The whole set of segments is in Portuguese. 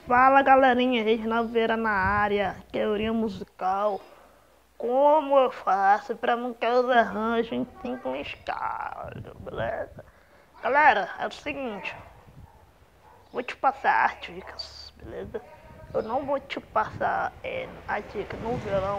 Fala galerinha, Reginaldo Vieira na área, teoria musical. Como eu faço para montar os arranjos em 5 escalas, beleza? Galera, é o seguinte, vou te passar as dicas, beleza? Eu não vou te passar a dica no violão,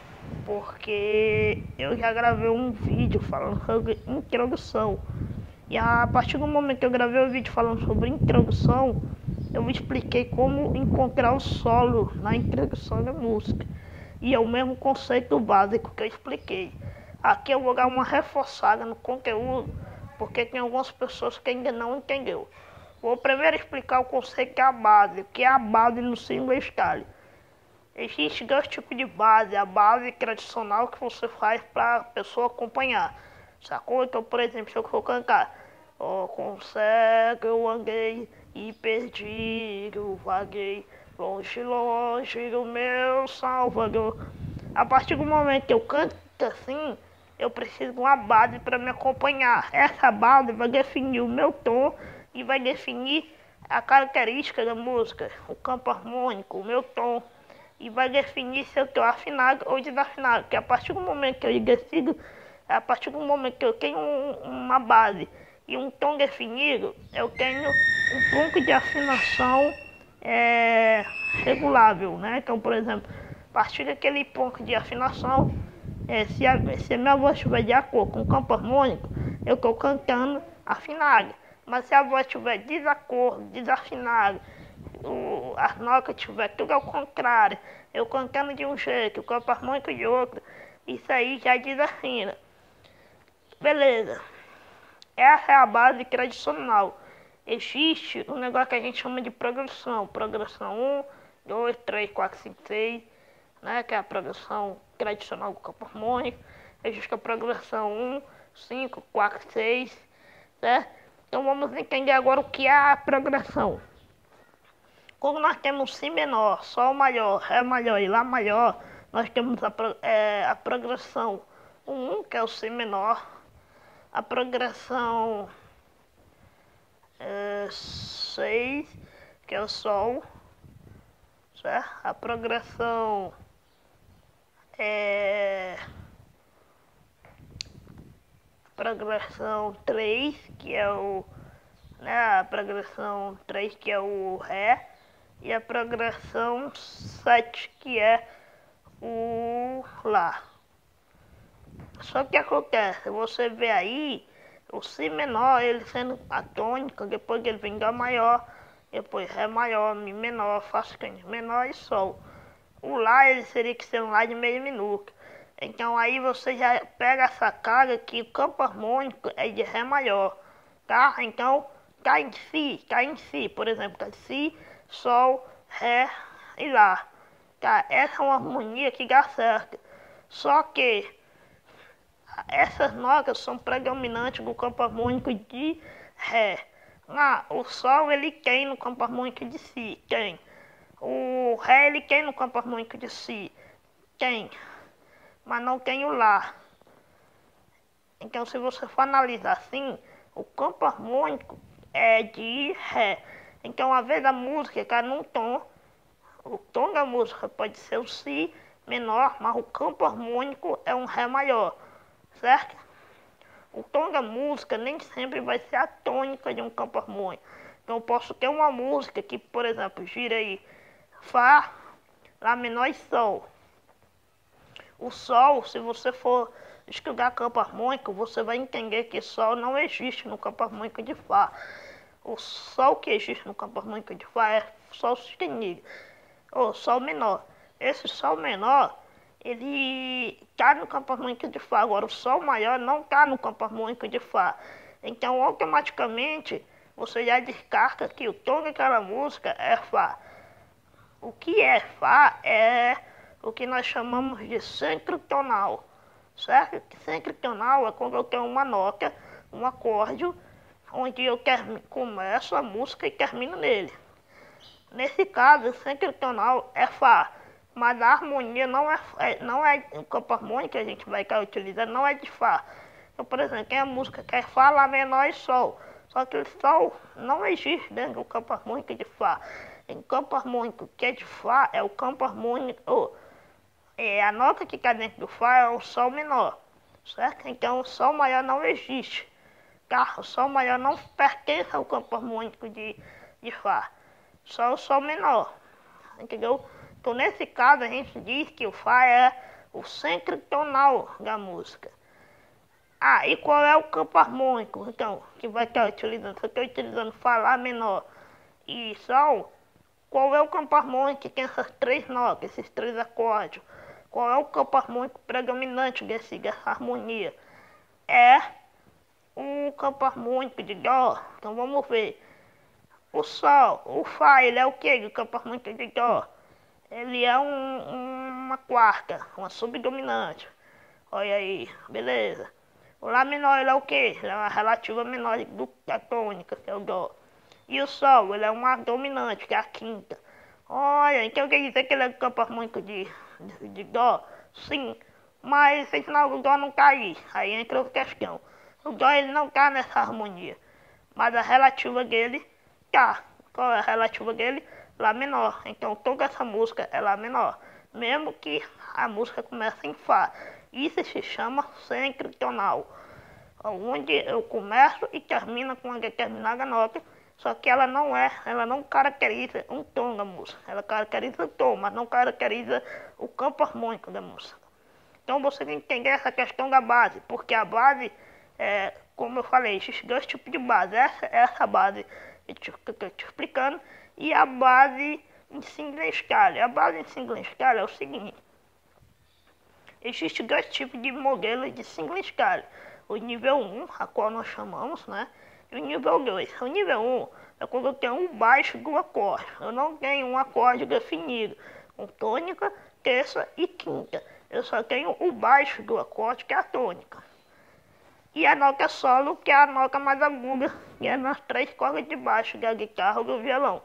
porque eu já gravei um vídeo falando sobre introdução. E a partir do momento que eu gravei o vídeo falando sobre introdução, eu me expliquei como encontrar o solo na introdução da música. E é o mesmo conceito básico que eu expliquei. Aqui eu vou dar uma reforçada no conteúdo, porque tem algumas pessoas que ainda não entenderam. Vou primeiro explicar o conceito que é a base, o que é a base no single scale. Existem dois tipos de base, a base tradicional que você faz para a pessoa acompanhar, sacou? Então, por exemplo, se eu for cantar, consegue, eu andei e perdi, eu vaguei, longe, longe do meu Salvador. A partir do momento que eu canto assim, eu preciso de uma base para me acompanhar. Essa base vai definir o meu tom e vai definir a característica da música, o campo harmônico, o meu tom. E vai definir se eu estou afinado ou desafinado. Que a partir do momento que eu decido, a partir do momento que eu tenho uma base e um tom definido, eu tenho um ponto de afinação regulável, né? Então, por exemplo, a partir daquele ponto de afinação, se a minha voz estiver de acordo com o campo harmônico, eu estou cantando afinado. Mas se a voz estiver desacordo, desafinado, as notas tiver tudo ao contrário, eu cantando de um jeito, o campo harmônico de outro, isso aí já desafina. Beleza, essa é a base tradicional. Existe um negócio que a gente chama de progressão. Progressão 1, 2, 3, 4, 5, 6, né? Que é a progressão tradicional do campo harmônico. Existe a progressão 1, 5, 4, 6, certo? Então vamos entender agora o que é a progressão. Como nós temos Si menor, Sol maior, Ré maior e Lá maior, nós temos a progressão 1, que é o Si menor, a progressão 6, que é o Sol, certo? A progressão progressão 3, que é o, né, a progressão 3, que é o Ré, e a progressão 7, que é o Lá. Só que acontece, você vê aí o Si menor, ele sendo a tônica, depois ele vem Dó maior, depois Ré maior, Mi menor, Fá sustenido menor e Sol. O Lá, ele seria que ser um Lá de meio minuto. Então aí você já pega essa carga que o campo harmônico é de Ré maior, tá? Então tá em Si, por exemplo, tá Si, Sol, Ré e Lá. Tá? Essa é uma harmonia que dá certo. Só que essas notas são predominantes do campo harmônico de Ré. O Sol ele tem no campo harmônico de Si, tem. O Ré ele tem no campo harmônico de Si, tem. Mas não tem o Lá. Então se você for analisar assim, o campo harmônico é de Ré. Então às vezes a música cai num tom, o tom da música pode ser o Si menor, mas o campo harmônico é um Ré maior, certo? O tom da música nem sempre vai ser a tônica de um campo harmônico. Então eu posso ter uma música que, por exemplo, gira aí Fá, Lá menor e Sol. O Sol, se você for estudar campo harmônico, você vai entender que Sol não existe no campo harmônico de Fá. O Sol que existe no campo harmônico de Fá é Sol sustenido, ou Sol menor. Esse Sol menor, ele está no campo harmônico de Fá. Agora, o Sol maior não está no campo harmônico de Fá. Então, automaticamente, você já descarta que o tom daquela música é Fá. O que é Fá é o que nós chamamos de sincrotonal, certo? Sincrotonal é quando eu tenho uma nota, um acorde, onde eu começo a música e termino nele. Nesse caso, o sincrotonal é Fá, mas a harmonia não é o campo harmônico que a gente vai estar utilizando, não é de Fá. Então, por exemplo, tem a música que é Fá, Lá menor e Sol. Só que o Sol não existe dentro do campo harmônico de Fá. Em campo harmônico que é de Fá é o campo harmônico, a nota que está dentro do Fá é o Sol menor, certo? Então o Sol maior não existe, tá? O Sol maior não pertence ao campo harmônico de Fá, só o Sol menor, entendeu? Então nesse caso a gente diz que o Fá é o centro tonal da música. Ah, e qual é o campo harmônico, então, que vai estar utilizando? Se eu estou utilizando Fá, Lá menor e Sol, qual é o campo harmônico que tem essas três notas, esses três acordes? Qual é o campo harmônico predominante dessa harmonia? É o campo harmônico de Dó. Então vamos ver. O Sol, o Fá, ele é o que do campo harmônico de Dó? Ele é uma quarta, uma subdominante. Olha aí, beleza. O Lá menor, ele é o que? Ele é uma relativa menor da tônica, que é o Dó. E o Sol, ele é uma dominante, que é a quinta. Olha, então quer dizer que ele é do campo harmônico de Dó? Sim, mas afinal o Dó não tá aí. Aí entra outra questão. O Dó, ele não tá nessa harmonia, mas a relativa dele tá. Qual é a relativa dele? Lá menor. Então toda essa música é Lá menor, mesmo que a música comece em Fá. Isso se chama centro tonal, onde eu começo e termino com uma determinada nota, só que ela não caracteriza um tom da música. Ela caracteriza o tom, mas não caracteriza o campo harmônico da música. Então você tem que entender essa questão da base, porque a base, como eu falei, existem dois tipos de base. Essa base que eu estou te explicando, e a base em single scale. A base em single scale é o seguinte: existem dois tipos de modelos de single scale. O nível 1, a qual nós chamamos, né? E o nível 2. O nível 1 é quando eu tenho um baixo do acorde. Eu não tenho um acorde definido, com tônica, terça e quinta. Eu só tenho o baixo do acorde, que é a tônica. E a nota solo, que é a nota mais aguda, que é nas três cordas de baixo da guitarra ou do violão.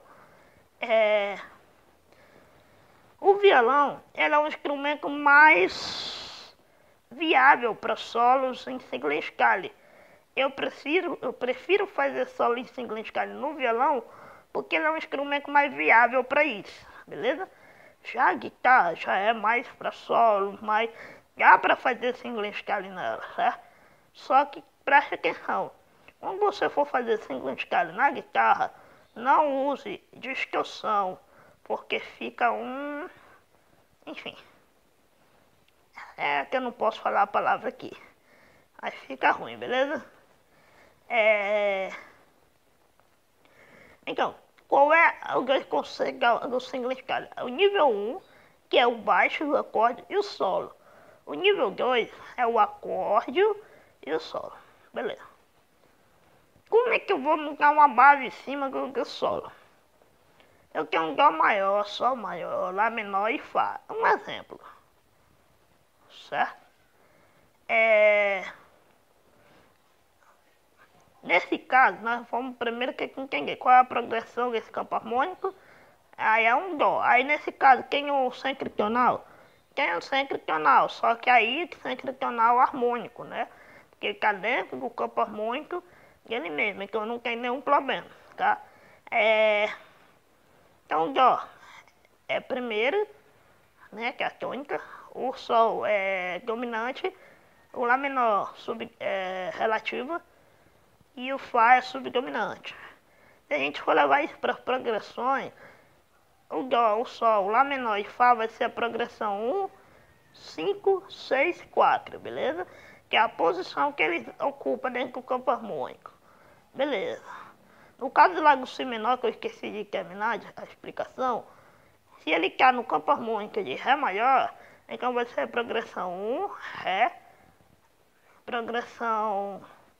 O violão é um instrumento mais viável para solos em single scale. Eu prefiro fazer solo em single scale no violão, porque ele é um instrumento mais viável para isso, beleza? Já a guitarra já é mais para solo, mas dá para fazer single scale nela, certo? Só que preste atenção, quando você for fazer single scale na guitarra, não use distorção, porque fica enfim, que eu não posso falar a palavra aqui, aí fica ruim, beleza? Então, qual é o grande conceito do single scale? O nível 1, que é o baixo, o acorde e o solo. O nível 2 é o acorde e o solo, beleza? Como é que eu vou montar uma base em cima do solo? Eu tenho um Dó maior, Sol maior, Lá menor e Fá. Um exemplo, certo? Nesse caso, nós vamos primeiro ter que entender qual é a progressão desse campo harmônico. Aí é um Dó. Aí nesse caso, tem o centro tonal? Tem o centro tonal, só que aí tem centro tonal harmônico, né? Porque ele está dentro do campo harmônico dele mesmo, então não tem nenhum problema, tá? Então o Dó é primeiro, né, que é a tônica. O Sol é dominante, o Lá menor relativa e o Fá é subdominante. Se a gente for levar isso para as progressões, o Dó, o Sol, o Lá menor e Fá vai ser a progressão 1, 5, 6, 4, beleza? Que é a posição que ele ocupa dentro do campo harmônico, beleza? No caso lá do Si menor, que eu esqueci de terminar a explicação, se ele está no campo harmônico de Ré maior, então vai ser a progressão 1, Ré, progressão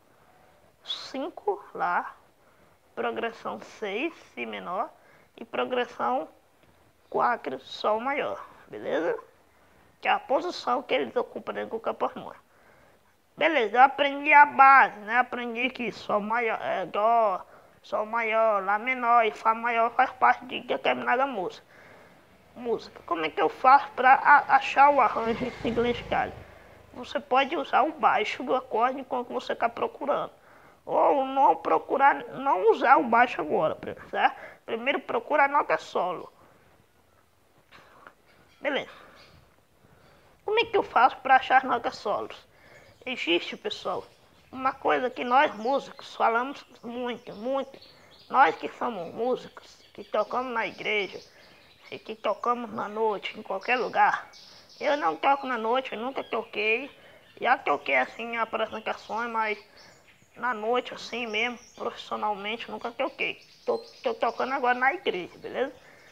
5, Lá, progressão 6, Si menor, e progressão 4, Sol maior, beleza? Que é a posição que eles ocupam dentro do campo harmônico. Beleza, eu aprendi a base, né? Aprendi que Sol maior, Dó, Sol maior, Lá menor e Fá maior faz parte de determinada música. Como é que eu faço para achar o arranjo em single scale? Você pode usar o baixo do acorde enquanto você está procurando. ou não procurar, não usar o baixo agora, certo? Primeiro procura a nota solo. Beleza. Como é que eu faço para achar as notas solos? Existe, pessoal, uma coisa que nós músicos falamos muito, muito. Nós que somos músicos, que tocamos na igreja, e que tocamos na noite, em qualquer lugar. Eu não toco na noite, eu nunca toquei. Já toquei assim apresentações, mas na noite assim mesmo, profissionalmente, nunca toquei. Tô tocando agora na igreja, beleza?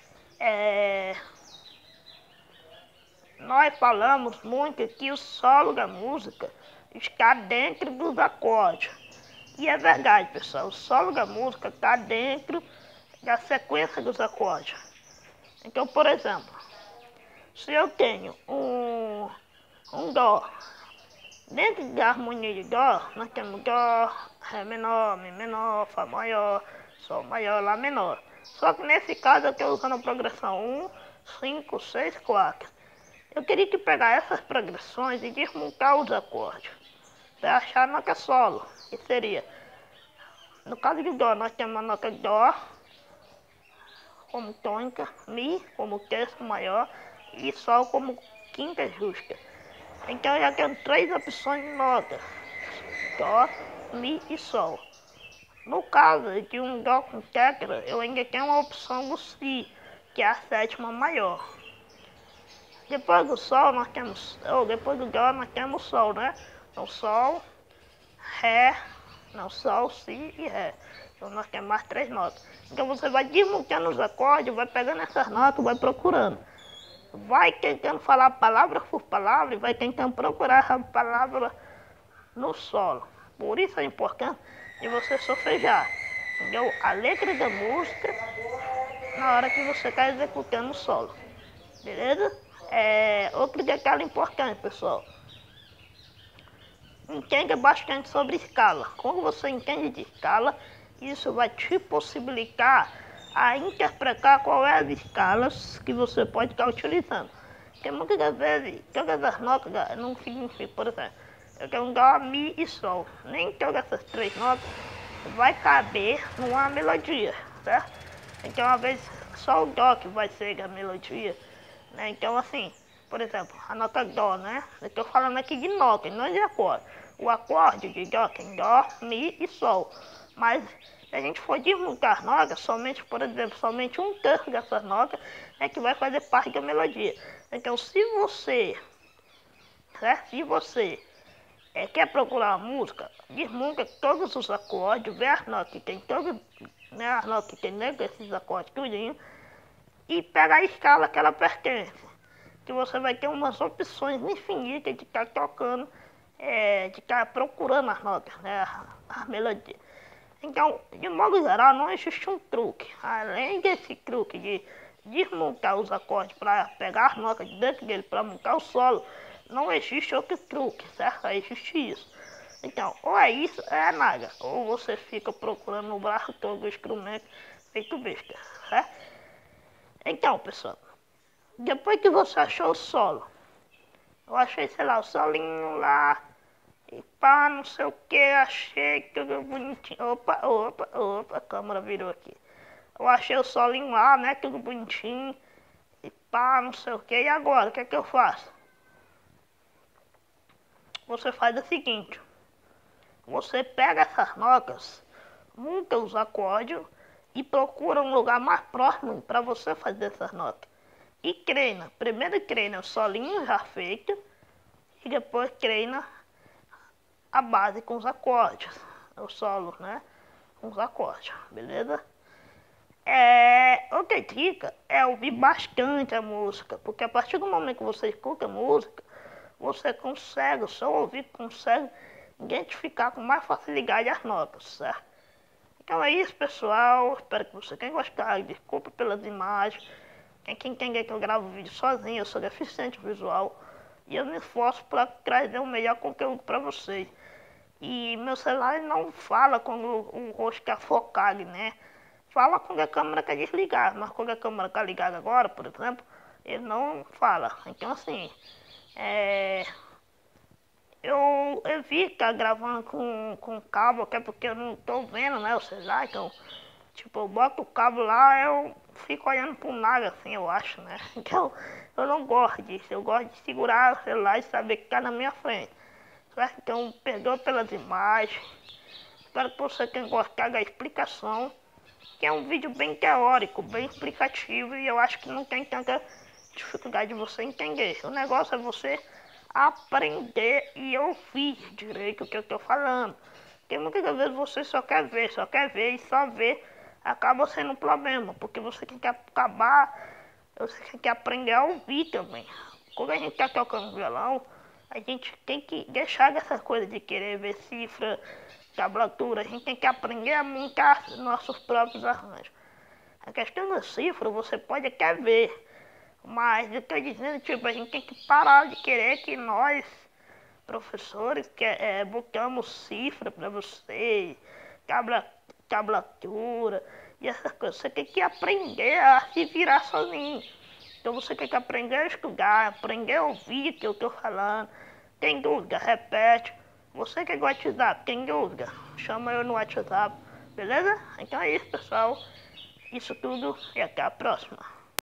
Nós falamos muito que o solo da música está dentro dos acordes. E é verdade, pessoal, o solo da música está dentro da sequência dos acordes. Então, por exemplo, se eu tenho um dó, dentro da harmonia de dó, nós temos dó, ré menor, mi menor, fá maior, sol maior, lá menor. Só que nesse caso eu estou usando a progressão 1, 5, 6, 4. Eu queria que pegar essas progressões e desmontar os acordes para achar a nota solo, que seria, no caso de dó, nós temos a nota dó como tônica, mi como terço maior e sol como quinta justa. Então eu já tenho três opções de nota: dó, mi e sol. No caso de um dó com tecla, eu ainda tenho uma opção do si, que é a sétima maior. Depois do sol nós temos, depois do dó nós temos sol, né? Então sol, ré, não, sol, si e ré. Então nós temos mais três notas. Então você vai desmontando os acordes, vai pegando essas notas, vai procurando. Vai tentando falar palavra por palavra e vai tentando procurar essa palavra no solo. Por isso é importante de você solfejar, entendeu? A letra da música na hora que você está executando o solo. Beleza? Outro detalhe importante, pessoal. Entenda bastante sobre escala. Quando você entende de escala, isso vai te possibilitar a interpretar qual é as escalas que você pode estar utilizando. Porque muitas vezes, todas as notas não significam, por exemplo, eu tenho um dó, mi e sol. Nem todas essas três notas vai caber numa melodia, certo? Então, às vezes, só o dó que vai ser a melodia, né? Então, assim, por exemplo, a nota dó, né? Eu estou falando aqui de nota, não de acorde. O acorde de dó tem dó, mi e sol. Mas se a gente for desmontar as notas, somente, por exemplo, somente um terço dessas notas é que vai fazer parte da melodia. Então, se você, certo? Se você quer procurar uma música, desmonta todos os acordes, vê as notas que tem todos, né, as notas que tem dentro desses acordes tudinho, e pega a escala que ela pertence. Que você vai ter umas opções infinitas de estar tocando, de estar procurando as notas, né, as melodias. Então, de modo geral, não existe um truque. Além desse truque de desmontar os acordes para pegar as notas de dentro dele para montar o solo, não existe outro truque, certo? Existe isso. Então, ou é isso, ou é nada. Ou você fica procurando no braço todo o instrumento feito besta, certo? Então, pessoal, depois que você achou o solo, eu achei, sei lá, o solinho lá, e pá, não sei o que, achei tudo bonitinho. Opa, a câmera virou aqui. Eu achei o solinho lá, né, tudo bonitinho, e pá, não sei o que, e agora, o que é que eu faço? Você faz o seguinte, você pega essas notas, monta os acordes e procura um lugar mais próximo para você fazer essas notas. E treina, primeiro treina o solinho já feito, e depois treina a base com os acordes, o solo, né, com os acordes, beleza? Outra dica é ouvir bastante a música, porque a partir do momento que você escuta a música, você consegue, o seu ouvido consegue identificar com mais facilidade as notas, certo? Então é isso, pessoal, espero que você tenha gostado, desculpa pelas imagens, tem que entender que eu gravo vídeo sozinho, eu sou deficiente visual, e eu me esforço para trazer o melhor conteúdo para vocês. E meu celular não fala quando o rosto está focado, né? Fala quando a câmera está desligada, mas quando a câmera está ligada agora, por exemplo, ele não fala. Então assim, eu evito ficar gravando com cabo, que é porque eu não tô vendo, né, o celular, então, tipo, eu boto o cabo lá, eu fico olhando pro nada, assim, eu acho, né, então, eu não gosto disso, eu gosto de segurar o celular e saber que tá na minha frente, certo? Então, perdoa pelas imagens, espero que você tenha gostado da explicação, que é um vídeo bem teórico, bem explicativo, e eu acho que não tem tanta dificuldade de você entender. O negócio é você aprender e ouvir direito o que eu estou falando. Porque muitas vezes você só quer ver e só ver acaba sendo um problema, porque você tem que acabar, você tem que aprender a ouvir também. Quando a gente está tocando violão, a gente tem que deixar dessa coisa de querer ver cifra, tablatura, a gente tem que aprender a montar nossos próprios arranjos. A questão da cifra você pode até ver, mas eu estou dizendo, tipo, a gente tem que parar de querer que nós, professores, botamos cifra para você, tablatura e essas coisas. Você tem que aprender a se virar sozinho. Então você tem que aprender a estudar, aprender a ouvir o que eu estou falando. Tem dúvida? Repete. Você que é do WhatsApp, tem dúvida? Chama eu no WhatsApp, beleza? Então é isso, pessoal. Isso tudo e até a próxima.